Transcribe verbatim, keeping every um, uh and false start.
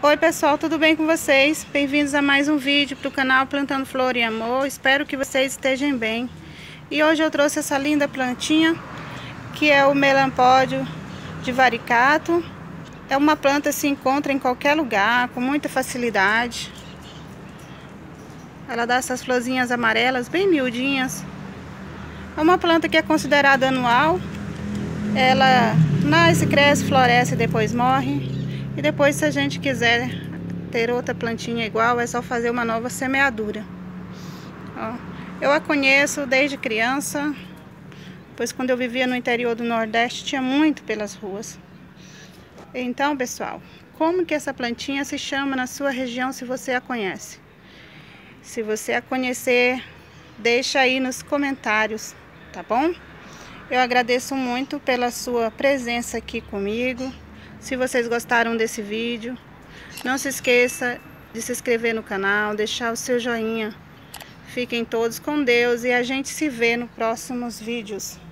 Oi pessoal, tudo bem com vocês? Bem-vindos a mais um vídeo para o canal Plantando Flor e Amor. Espero que vocês estejam bem. E hoje eu trouxe essa linda plantinha, que é o melampódio divaricato. É uma planta que se encontra em qualquer lugar, com muita facilidade. Ela dá essas florzinhas amarelas, bem miudinhas. É uma planta que é considerada anual. Ela nasce, cresce, floresce e depois morre. E depois, se a gente quiser ter outra plantinha igual, é só fazer uma nova semeadura. Ó, eu a conheço desde criança, pois quando eu vivia no interior do Nordeste tinha muito pelas ruas. Então, pessoal, como que essa plantinha se chama na sua região, se você a conhece? Se você a conhecer, deixa aí nos comentários, tá bom? Eu agradeço muito pela sua presença aqui comigo. Se vocês gostaram desse vídeo, não se esqueça de se inscrever no canal, deixar o seu joinha. Fiquem todos com Deus e a gente se vê nos próximos vídeos.